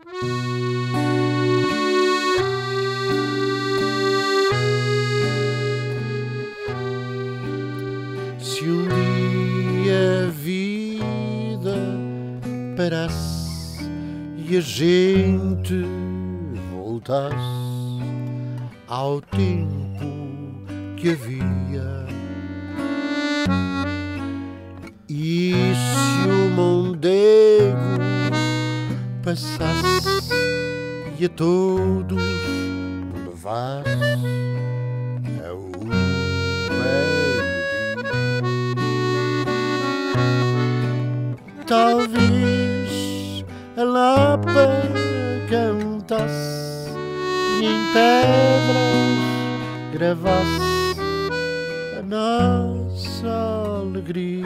Se um dia a vida parasse e a gente voltasse ao tempo que havia, e se o mondego passasse e a todos levasse ao meio-dia, talvez a Lapa cantasse e em pedras gravasse a nossa alegria.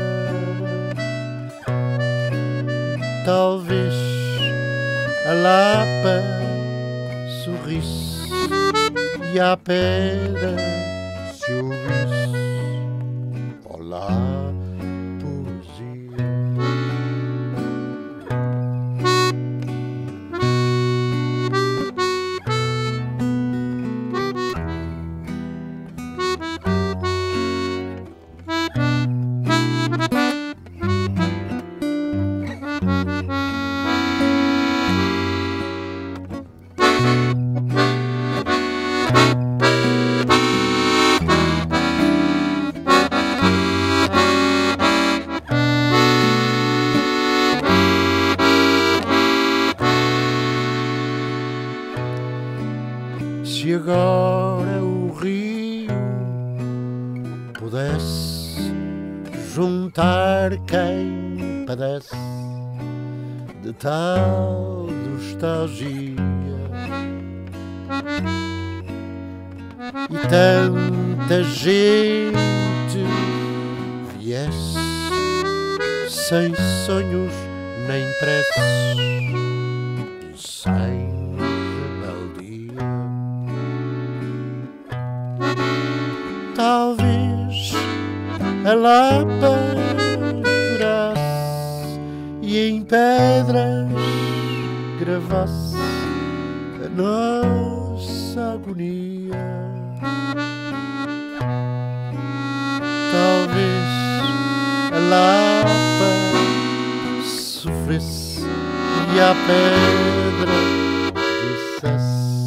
Talvez a Lapa sorrisse e a pedra se ouvisse. Olá, poesia. Se agora o rio pudesse juntar quem padece de tal nostalgia, e tanta gente viesse sem sonhos nem preces e sem rebeldia, talvez a Lapa chorasse e em pedras gravasse a nossa agonia. Talvez a Lapa sofresse e a pedra dissesse